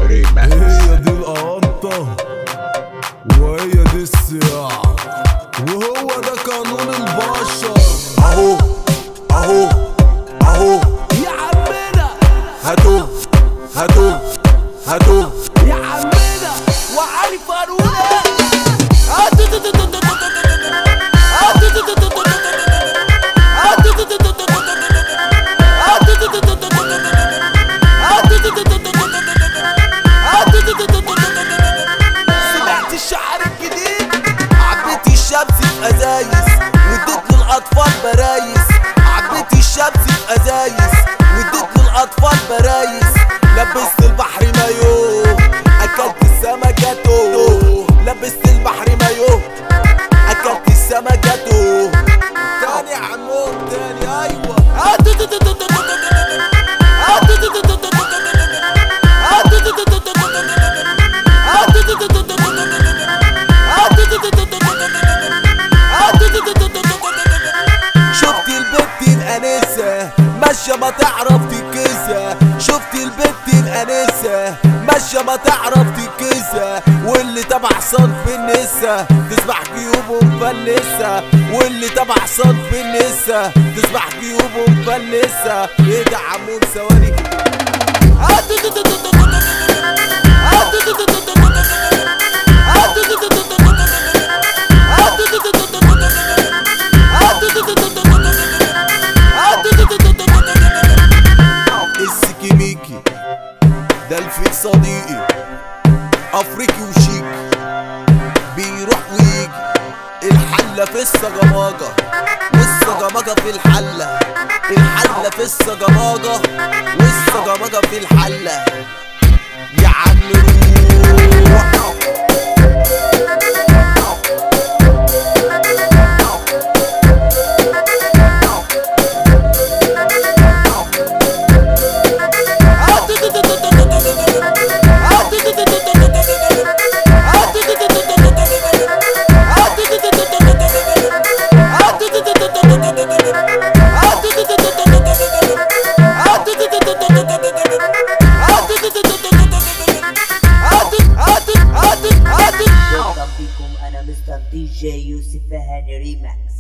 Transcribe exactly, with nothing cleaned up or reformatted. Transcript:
ريماكس. هي دي القنطة وهي دي السياح وهو ده قانون البشر. اهو اهو اهو يا عمنا هاتو هاتو هاتو يا عمنا وعلي فاروق سمعت الشعر الجديد، عبيت الشمس في ازايز واديت للاطفال برايس. عبيت الشمس في ازايز واديت للاطفال برايس. لبست البحر مايو اكلت السمكاتو. لبست البحر مايو اكلت السمكاتو. تاني يا عمو تاني ايوه. شفت البنت الانسه ماشيه ما تعرف تكسها. شفت البنت الانسه ماشيه ما تعرف تكسها. واللي تبع صنف النسا تسبح جيوبه مفلسه. واللي تبع صنف النسا تسبح جيوبه مفلسه. ايه ده عمون ثواني. السكيميكي ده الفيك صديقي افريقي وشيك بيروح ويجي. الحلة في السجماجة والسجماجة في الحلة. الحلة في السجماجة والسجماجة في الحلة. يا عم روح بكم انا مستر دي جي يوسف فهاني ريماكس.